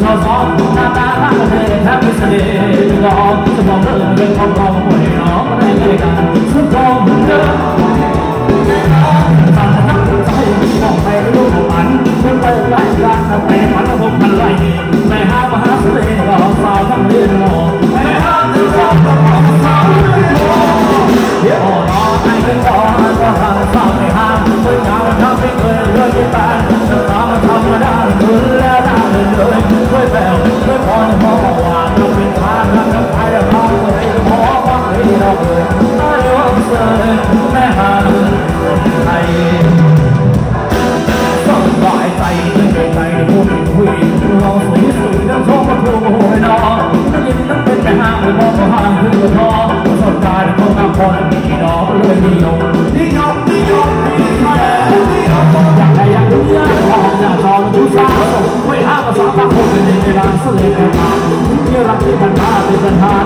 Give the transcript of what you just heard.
ซ้อมหน้าตาข้างเธอแทบไม่เสน่ห์ยอมจะบอกเลิกเรื่องของเราหวยน้องไม่ได้กันสุดท้องเหมือนเดิมสั่งทักใจมองไปรู้ของมันเมื่อไปไล่รักไปฝันว่าผมมันไล่ไม่หามหาเสน่ห์ก็สาวทั้งเรียนหมอไม่หาถึงสาวก็สาวเดี๋ยวรอให้ถึงรอก็หาสาวไม่หาเมื่อยาวทำไม่เคยเลิกแฟนจะตามมาธรรมดาคืนแล้วได้เลยด้วยแววด้วยพรพอว่าเราเป็นทางรักกันไปแล้วพอเลยพอว่าให้เราเลยไม่ว่าเสยแม่หาไทยสบายใจไม่เกรงใจพูดคุยเราสวยสวยน้ำชมมาพูดให้น้องนั่งยิ้มนั่งเป็นแต่ห้างไม่มองก็ห่างขึ้นก็ท้อสดใจเขาทำคนมีน้องเลยนิยมนิยมนิยมนิยมอยากได้อยากรู้อยากลองอยากลองดูสาวไม่ห้ามภาษาบางคนเป็นในร้านเสลดมาที่รักที่มันมาเป็นปัญหา